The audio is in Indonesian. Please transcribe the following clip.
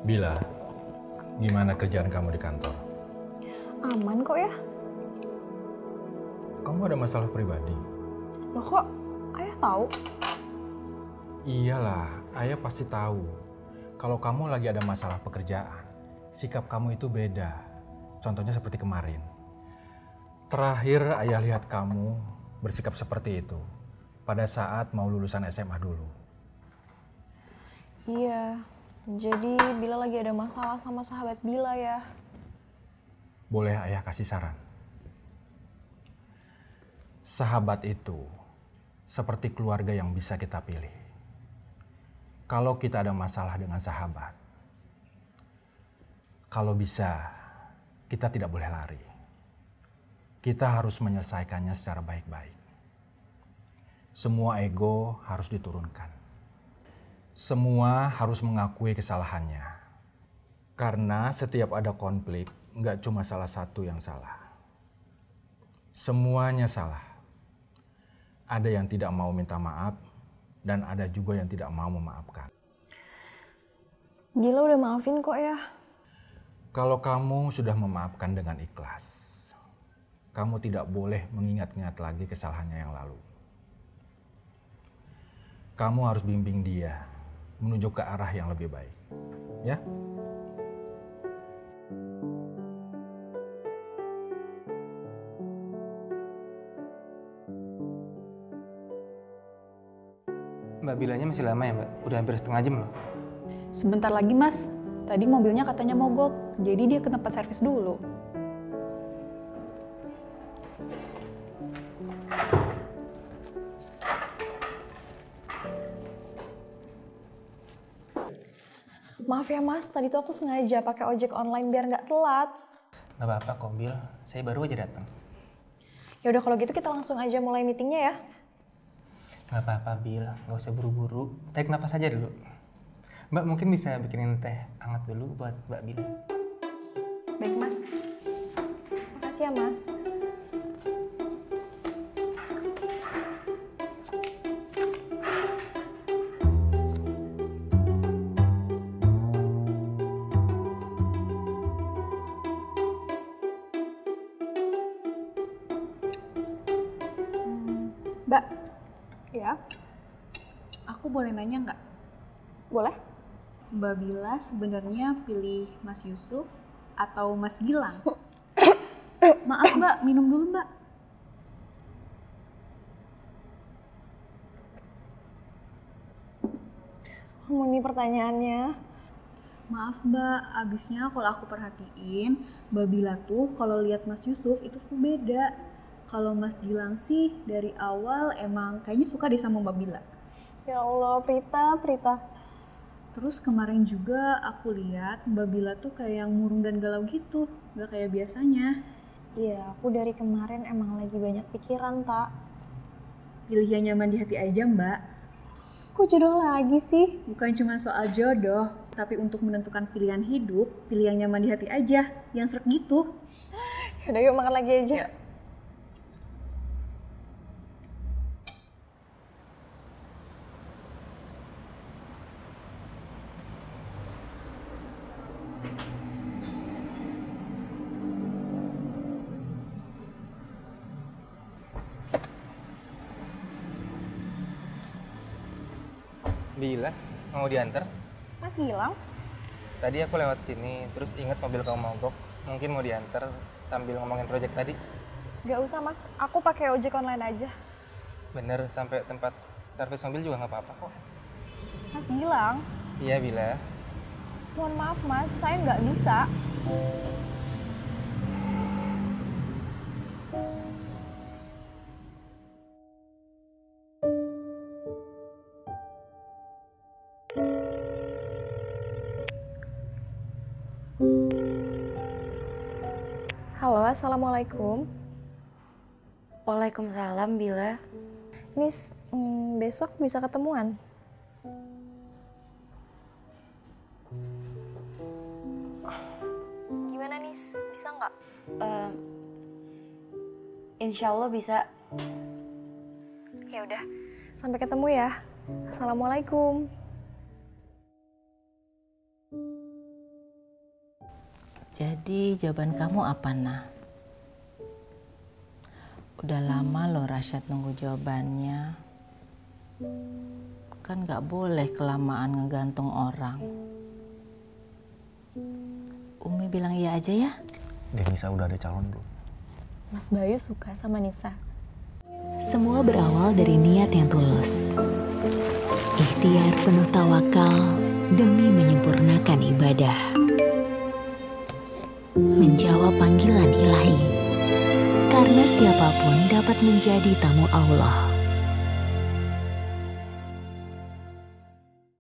Bila, gimana kerjaan kamu di kantor? Aman kok ya. Kamu ada masalah pribadi? Loh kok ayah tahu? Iyalah, ayah pasti tahu. Kalau kamu lagi ada masalah pekerjaan, sikap kamu itu beda. Contohnya seperti kemarin. Terakhir ayah lihat kamu bersikap seperti itu pada saat mau lulusan SMA dulu. Iya, jadi Bila lagi ada masalah sama sahabat Bila ya. Boleh ayah kasih saran? Sahabat itu seperti keluarga yang bisa kita pilih. Kalau kita ada masalah dengan sahabat, kalau bisa, kita tidak boleh lari. Kita harus menyelesaikannya secara baik-baik. Semua ego harus diturunkan. Semua harus mengakui kesalahannya. Karena setiap ada konflik, nggak cuma salah satu yang salah. Semuanya salah. Ada yang tidak mau minta maaf, dan ada juga yang tidak mau memaafkan. Bila udah maafin kok ya. Kalau kamu sudah memaafkan dengan ikhlas, kamu tidak boleh mengingat-ingat lagi kesalahannya yang lalu. Kamu harus bimbing dia menuju ke arah yang lebih baik. Ya? Mbak Bilanya masih lama ya Mbak? Udah hampir setengah jam loh. Sebentar lagi mas, tadi mobilnya katanya mogok, jadi dia ke tempat servis dulu. Maaf ya mas, tadi tuh aku sengaja pakai ojek online biar nggak telat. Gak apa-apa kok Bil, saya baru aja datang. Ya udah kalau gitu kita langsung aja mulai meetingnya ya. Gak apa-apa Bil, gak usah buru-buru. Tarik nafas aja dulu. Mbak mungkin bisa bikinin teh hangat dulu buat Mbak Bil. Baik mas. Makasih ya mas. Mbak, Ya, aku boleh nanya nggak? boleh? Mbak Bila sebenarnya pilih Mas Yusuf atau Mas Gilang? Maaf Mbak, minum dulu Mbak. Kamu nih pertanyaannya. Maaf Mbak, abisnya kalau aku perhatiin, Mbak Bila tuh kalau lihat Mas Yusuf itu tuh beda. Kalau Mas Gilang sih dari awal emang kayaknya suka deh sama Mbak Bila. Ya Allah, Prita. Terus kemarin juga aku lihat Mbak Bila tuh kayak yang murung dan galau gitu, gak kayak biasanya. Iya, aku dari kemarin emang lagi banyak pikiran, tak. Pilih yang nyaman di hati aja Mbak. Kok jodoh lagi sih? Bukan cuma soal jodoh, tapi untuk menentukan pilihan hidup, pilih yang nyaman di hati aja, yang srek gitu. Yaudah yuk makan lagi aja. Bila, mau diantar? Mas Gilang? Tadi aku lewat sini, terus inget mobil kamu mogok. Mungkin mau diantar sambil ngomongin proyek tadi. Gak usah mas, aku pakai ojek online aja. Bener, sampai tempat servis mobil juga nggak apa-apa kok. Mas Gilang, Iya Bila. mohon maaf mas, saya nggak bisa. Halo, assalamualaikum. Waalaikumsalam, Bila. Nis, besok bisa ketemuan? Gimana Nis, bisa nggak? Insya Allah bisa. Ya udah, sampai ketemu ya. Assalamualaikum. Jadi jawaban kamu apa, Nah? Udah lama loh Rasyad nunggu jawabannya. Kan gak boleh kelamaan ngegantung orang. Umi bilang iya aja ya? Denisa udah ada calon belum? Mas Bayu suka sama Nisa. Semua berawal dari niat yang tulus. Ikhtiar penuh tawakal demi menyempurnakan ibadah. Menjawab panggilan ilahi. Karena siapapun dapat menjadi tamu Allah.